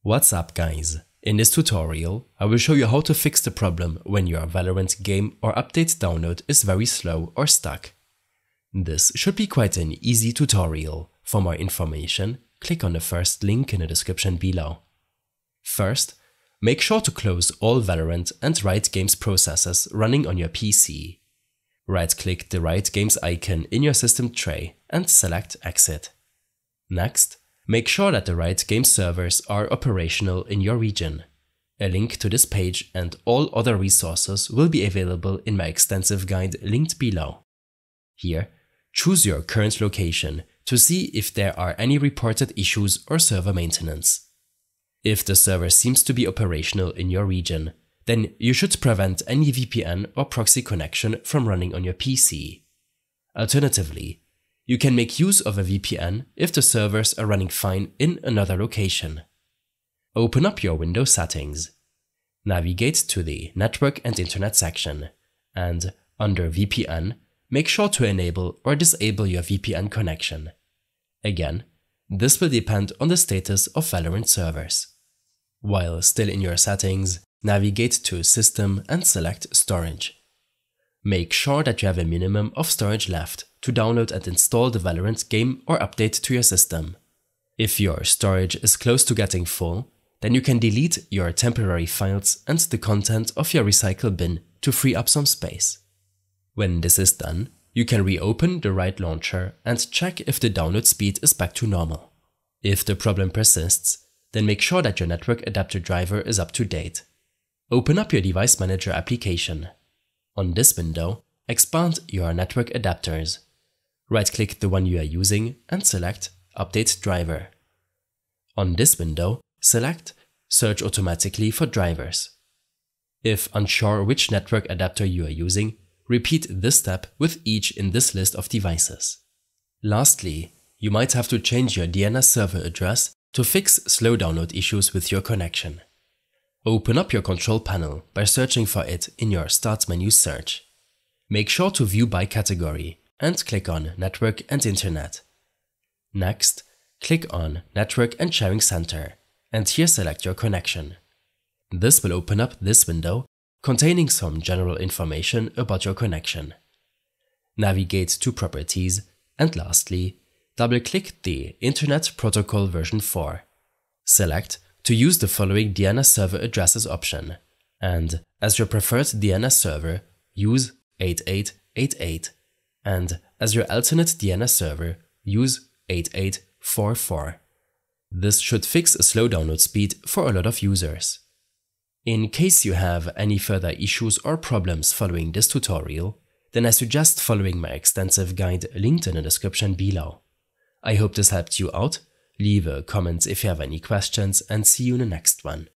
What's up guys? In this tutorial, I will show you how to fix the problem when your Valorant game or update download is very slow or stuck. This should be quite an easy tutorial. For more information, click on the first link in the description below. First, make sure to close all Valorant and Riot Games processes running on your PC. Right-click the Riot Games icon in your system tray and select Exit. Next, make sure that the Riot Games servers are operational in your region. A link to this page and all other resources will be available in my extensive guide linked below. Here, choose your current location to see if there are any reported issues or server maintenance. If the server seems to be operational in your region, then you should prevent any VPN or proxy connection from running on your PC. Alternatively, you can make use of a VPN if the servers are running fine in another location. Open up your Windows settings. Navigate to the Network and Internet section, and under VPN, make sure to enable or disable your VPN connection. Again, this will depend on the status of Valorant servers. While still in your settings, navigate to System and select Storage. Make sure that you have a minimum of storage left to download and install the Valorant game or update to your system. If your storage is close to getting full, then you can delete your temporary files and the content of your recycle bin to free up some space. When this is done, you can reopen the Riot launcher and check if the download speed is back to normal. If the problem persists, then make sure that your network adapter driver is up to date. Open up your Device Manager application. On this window, expand your network adapters. Right-click the one you are using and select Update Driver. On this window, select Search automatically for drivers. If unsure which network adapter you are using, repeat this step with each in this list of devices. Lastly, you might have to change your DNS server address to fix slow download issues with your connection. Open up your control panel by searching for it in your Start menu search. Make sure to view by category and click on Network and Internet. Next, click on Network and Sharing Center and here select your connection. This will open up this window containing some general information about your connection. Navigate to Properties and lastly, double-click the Internet Protocol version 4. Select to use the following DNS server addresses option, and as your preferred DNS server, use 8888, and as your alternate DNS server, use 8844. This should fix a slow download speed for a lot of users. In case you have any further issues or problems following this tutorial, then I suggest following my extensive guide linked in the description below. I hope this helped you out. Leave a comment if you have any questions and see you in the next one.